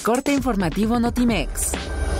corte informativo Notimex.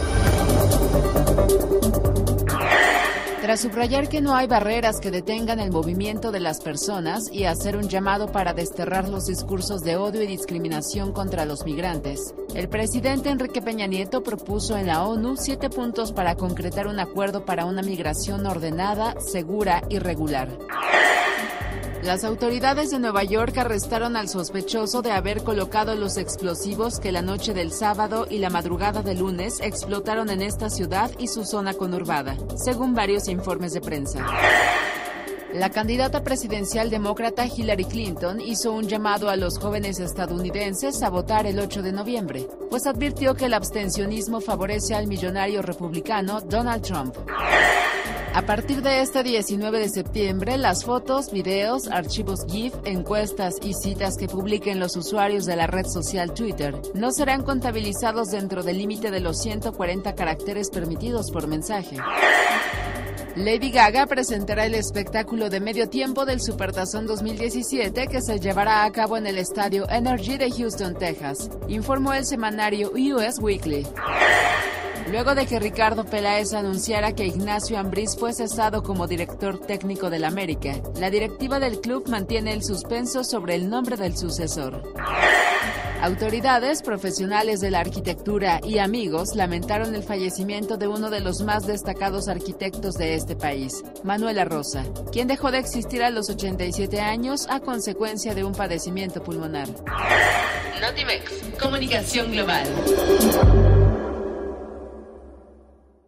Tras subrayar que no hay barreras que detengan el movimiento de las personas y hacer un llamado para desterrar los discursos de odio y discriminación contra los migrantes, el presidente Enrique Peña Nieto propuso en la ONU 7 puntos para concretar un acuerdo para una migración ordenada, segura y regular. Las autoridades de Nueva York arrestaron al sospechoso de haber colocado los explosivos que la noche del sábado y la madrugada del lunes explotaron en esta ciudad y su zona conurbada, según varios informes de prensa. La candidata presidencial demócrata Hillary Clinton hizo un llamado a los jóvenes estadounidenses a votar el 8 de noviembre, pues advirtió que el abstencionismo favorece al millonario republicano Donald Trump. A partir de este 19 de septiembre, las fotos, videos, archivos GIF, encuestas y citas que publiquen los usuarios de la red social Twitter no serán contabilizados dentro del límite de los 140 caracteres permitidos por mensaje. Lady Gaga presentará el espectáculo de medio tiempo del Supertazón 2017 que se llevará a cabo en el estadio Energy de Houston, Texas, informó el semanario US Weekly. Luego de que Ricardo Peláez anunciara que Ignacio Ambriz fue cesado como director técnico del América, la directiva del club mantiene el suspenso sobre el nombre del sucesor. Autoridades, profesionales de la arquitectura y amigos lamentaron el fallecimiento de uno de los más destacados arquitectos de este país, Manuel Arroza, quien dejó de existir a los 87 años a consecuencia de un padecimiento pulmonar. Notimex, comunicación global.